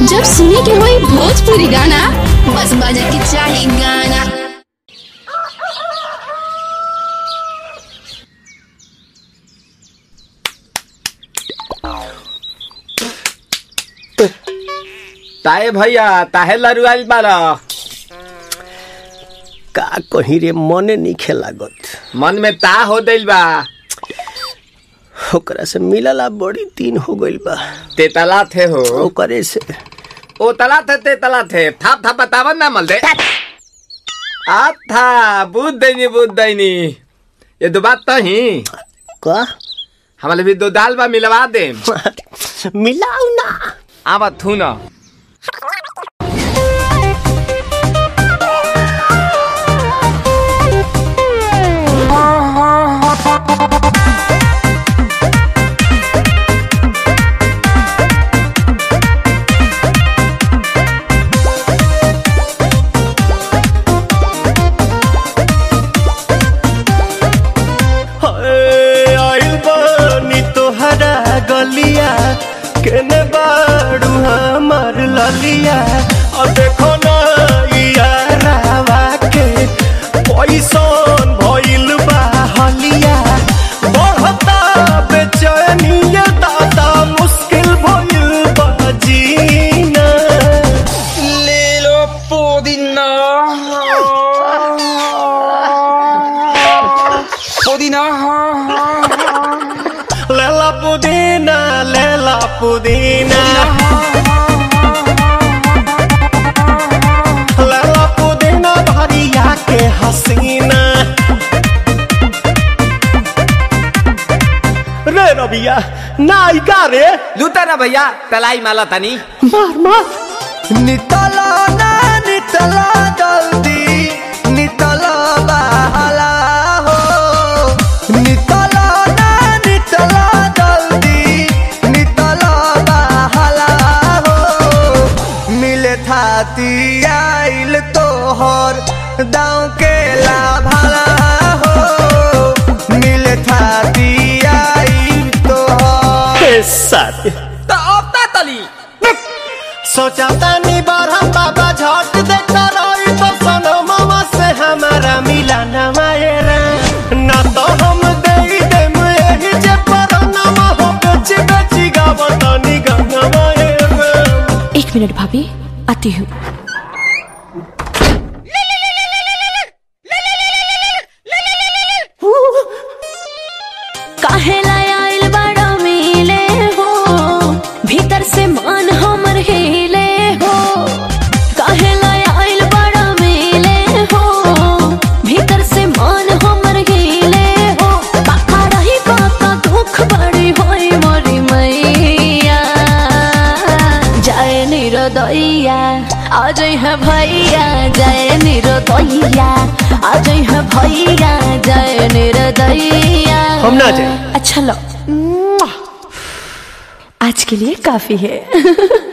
जब सुने के होई भोजपुरी गाना, बस बजे के चाही गाना। ताए भैया ताहे लरुआल बारा का कहीं रे मने नहीं लागत। मन में ता हो दिल बा, ओकरा से मिलला बड़ी दिन हो गइल बा। ते तला थे हो ओकरे से ओ तला थे ते तला थे थाप थाप बतावन ना मल दे आ था बुद्ध दैनी ये दो बात तो ही का हमारे भी दो दाल बा मिलवा दे मिलाऊ ना आवा थू ना। गलिया केने बाड़ू हमार ललिया और देखो ना यारावा के पैसन भइल बा हलिया बढ़ता बेचैनिया दादा मुश्किल भइल बा जीना। ले लो पुदीना पुदीना लेला पुदीना लेला पुदीना लेला पुदीना भरिया के हसीना। रे रबिया नायिका रे लूटा ना भैया तलाई माला तनी मार मार नितला ना नितला जल्दी नितला बहाला हो नितला ना नितला जल्दी नितला बहाला हो मिले थाती आइल तोहर दाँव के लाभाला हो मिले थाती आइल तोहर साथी तो अब ता तली सोचा तानी बारह बाबा झट देखता रही तो सनमवा से हमारा मिला न मायरा ना तो हम दे देम एही जे परनमा हो बेची बेची गावतानी गाना मायरा। 1 मिनट भाभी, आती हूँ। काहेला आइल बड़ा मिले हो, भीतर से मान हमर हिले हो। काहेला आइल बड़ा मिले हो, भीतर से मान हमर हिले हो। बाका रही बाका दुख बड़ी होई मोरी मैया जाए निरोदैया आज है भैया जाए निरोदैया आज है भैया जाए निरोदैया। हम ना जाए। अच्छा लो, आज के लिए काफी है।